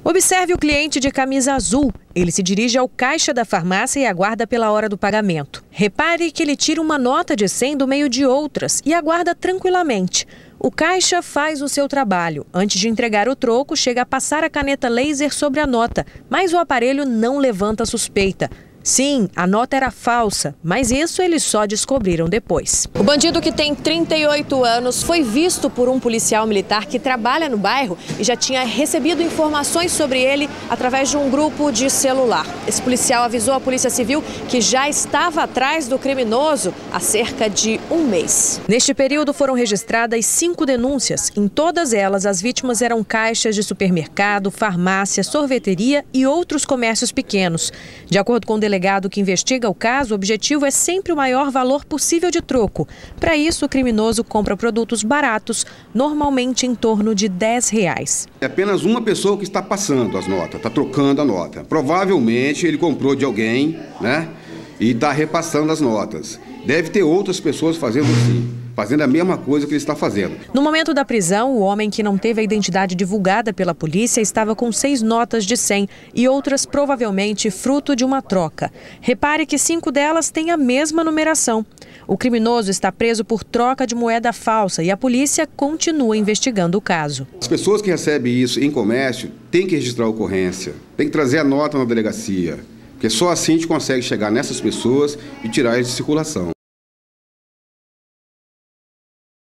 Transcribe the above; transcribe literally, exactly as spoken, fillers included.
Observe o cliente de camisa azul. Ele se dirige ao caixa da farmácia e aguarda pela hora do pagamento. Repare que ele tira uma nota de cem do meio de outras e aguarda tranquilamente. O caixa faz o seu trabalho. Antes de entregar o troco, chega a passar a caneta laser sobre a nota, mas o aparelho não levanta suspeita. Sim, a nota era falsa, mas isso eles só descobriram depois. O bandido, que tem trinta e oito anos, foi visto por um policial militar que trabalha no bairro e já tinha recebido informações sobre ele através de um grupo de celular. Esse policial avisou a Polícia Civil que já estava atrás do criminoso há cerca de um mês. Neste período foram registradas cinco denúncias. Em todas elas, as vítimas eram caixas de supermercado, farmácia, sorveteria e outros comércios pequenos. De acordo com o delegado que investiga o caso, o objetivo é sempre o maior valor possível de troco. Para isso, o criminoso compra produtos baratos, normalmente em torno de dez reais. É apenas uma pessoa que está passando as notas, está trocando a nota. Provavelmente ele comprou de alguém, né? E está repassando as notas. Deve ter outras pessoas fazendo assim, fazendo a mesma coisa que ele está fazendo. No momento da prisão, o homem, que não teve a identidade divulgada pela polícia, estava com seis notas de cem e outras provavelmente fruto de uma troca. Repare que cinco delas têm a mesma numeração. O criminoso está preso por troca de moeda falsa e a polícia continua investigando o caso. As pessoas que recebem isso em comércio têm que registrar a ocorrência, têm que trazer a nota na delegacia, porque só assim a gente consegue chegar nessas pessoas e tirar elas de circulação.